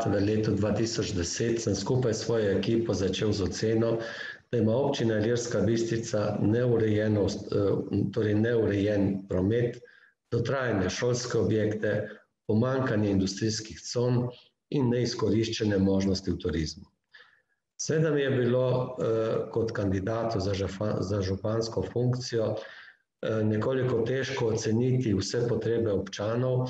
mandat v letu 2010 sem skupaj s svojo ekipo začel z oceno, da ima občina Ilirska Bistrica neurejen promet, dotrajane šolske objekte, pomanjkanje industrijskih con in neizkoriščene možnosti v turizmu. Seveda mi je bilo kot kandidatu za župansko funkcijo nekoliko težko oceniti vse potrebe občanov,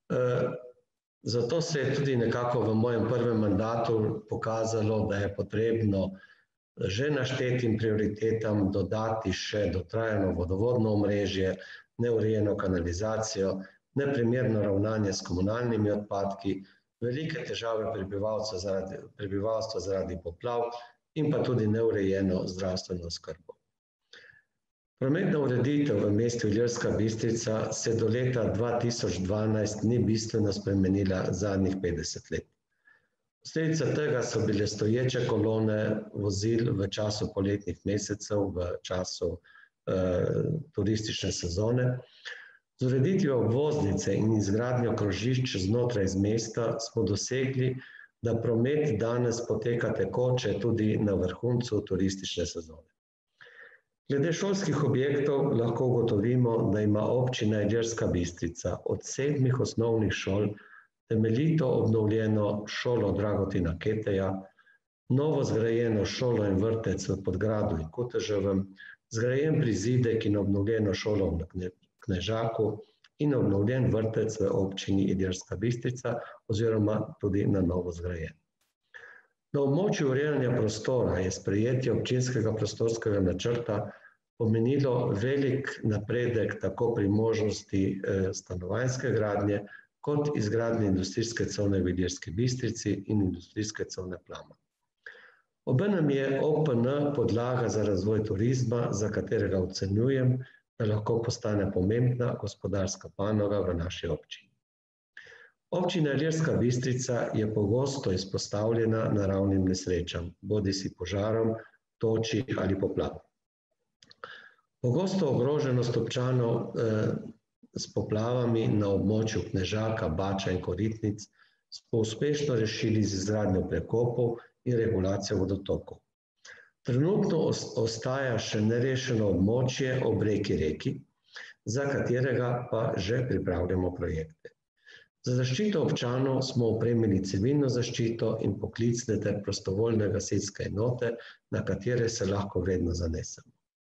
zato se je tudi nekako v mojem prvem mandatu pokazalo, da je potrebno že naštetim prioritetam dodati še dotrajano vodovodno omrežje, neurejeno kanalizacijo, neprimerno ravnanje s komunalnimi odpadki, velike težave prebivalstva zaradi poplav in pa tudi neurejeno zdravstveno oskrbo. Prometna ureditev v mestu Ilirska Bistrica se do leta 2012 ni bistveno spremenila zadnjih 50 let. Posledica tega so bile stoječe kolone vozil v času poletnih mesecev, v času turistične sezone. Z ureditvijo obvoznice in izgradnjo krožišč znotraj mesta smo dosegli, da promet danes poteka tekoče tudi na vrhuncu turistične sezone. Glede šolskih objektov lahko ugotovimo, da ima občina Ilirska Bistrica od 7 osnovnih šol temeljito obnovljeno šolo Dragotina Keteja, novo zgrajeno šolo in vrtec v Podgradu in Kuteževem, zgrajen prizidek in obnovljeno šolo v Knežaku in obnovljen vrtec v občini Ilirska Bistrica oziroma tudi na novo zgrajen. Na območju urejanja prostora je sprejetje občinskega prostorskega načrta pomenilo velik napredek tako pri možnosti stanovanjske gradnje kot izgradnje industrijske cone v Ilirski Bistrici in industrijske cone Plama. Obenem je OPN podlaga za razvoj turizma, za katerega ocenjujem, da lahko postane pomembna gospodarska panoga v naši občini. Občina Ilirska Bistrica je pogosto izpostavljena naravnim nesrečam, bodisi požarom, toči ali poplav. Pogosto ogroženost občanov s poplavami na območju Knežaka, Bača in Koritnic smo uspešno rešili z izgradnjo prekopov in regulacijo vodotokov. Trenutno ostaja še nerešeno območje ob reki Reki, za katerega pa že pripravljamo projekte. Za zaščito občanov smo opremili civilno zaščito in poklicne ter prostovoljne gasilske enote, na katere se lahko vedno zanesemo.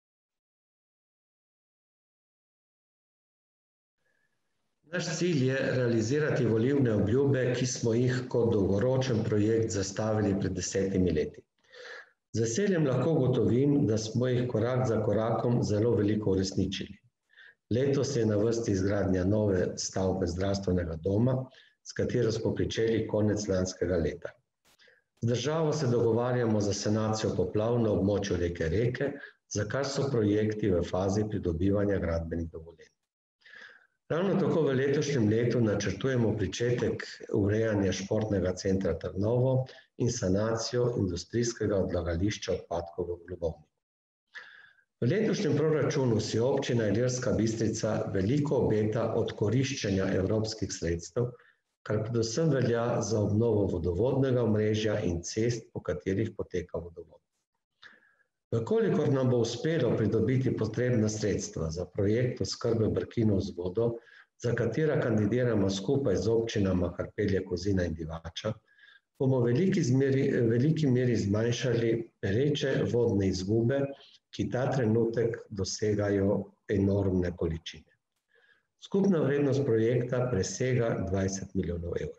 Naš cilj je realizirati volilne obljube, ki smo jih kot dolgoročen projekt zastavili pred 10 leti. Z veseljem lahko ugotovim, da smo jih korak za korakom zelo veliko uresničili. Letos je na vrsti izgradnja nove stavbe zdravstvenega doma, s katero smo pričeli konec lanskega leta. Z državo se dogovarjamo za sanacijo poplav na območju reke Reke, za kar so projekti v fazi pridobivanja gradbenih dovoljenj. Ravno tako v letošnjem letu načrtujemo pričetek urejanja športnega centra Trnovo in sanacijo industrijskega odlagališča odpadkov v Globovniku. V letošnjem proračunu si občina Ilirska Bistrica veliko obeta od koriščenja evropskih sredstev, kar predvsem velja za obnovo vodovodnega omrežja in cest, po katerih poteka vodovod. Vkolikor nam bo uspelo pridobiti potrebna sredstva za projekt oskrbe Brkinov z vodo, za katera kandidiramo skupaj z občinama Hrpelje, Kozina in Divača, bomo v veliki meri zmanjšali pereče vodne izgube, ki ta trenutek dosegajo enormne količine. Skupna vrednost projekta presega 20 milijonov evrov.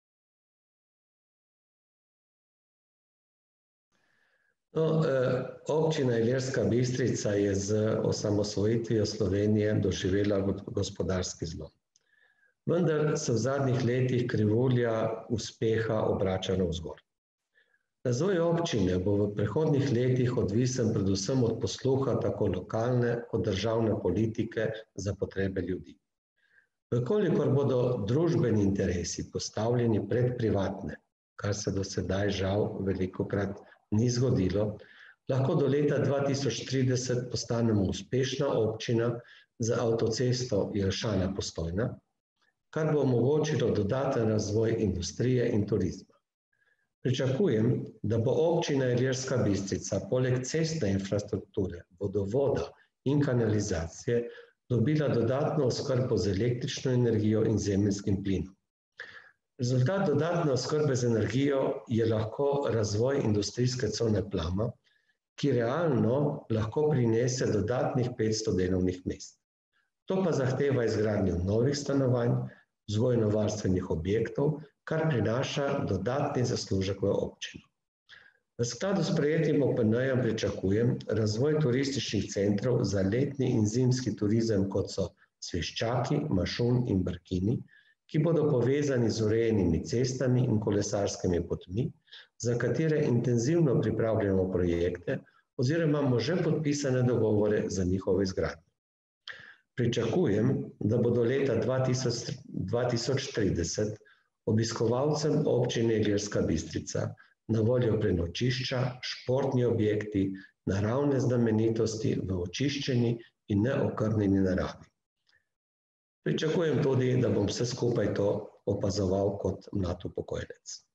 Občina Ilirska Bistrica je z osamosvojitvijo Slovenije doživela gospodarski zlom. Vendar se v zadnjih letih krivulja uspeha obrača navzgor. Razvoj občine bo v prihodnjih letih odvisen predvsem od posluha tako lokalne kot državne politike za potrebe ljudi. Vkolikor bodo družbeni interesi postavljeni pred privatne, kar se do sedaj žal velikokrat ni zgodilo, lahko do leta 2030 postanemo uspešna občina z avtocesto Jelšane-Postojna, kar bo omogočilo dodaten razvoj industrije in turizma. Pričakujem, da bo občina Ilirska Bistrica poleg cestne infrastrukture, vodovoda in kanalizacije dobila dodatno oskrbo z električno energijo in zemeljskim plinom. Rezultat dodatne oskrbe z energijo je lahko razvoj industrijske cone Plama, ki realno lahko prinese dodatnih 500 delovnih mest. To pa zahteva izgradnjo novih stanovanj, vzgojno-varstvenih objektov, kar prinaša dodatni zaslužek v občino. V skladu s sprejetim OPN-jem pričakujem razvoj turističnih centrov za letni in zimski turizem, kot so Sveščaki, Mašun in Brkini, ki bodo povezani z urejenimi cestami in kolesarskimi potmi, za katere intenzivno pripravljamo projekte oziroma imamo že podpisane dogovore za njihovo izgradnjo. Pričakujem, da bo do leta 2030 obiskovalcem občine Ilirska Bistrica na voljo prenočišča, športni objekti, naravne znamenitosti v očiščeni in neokrnjeni naravi. Pričakujem tudi, da bom vse skupaj to opazoval kot mlad upokojenec.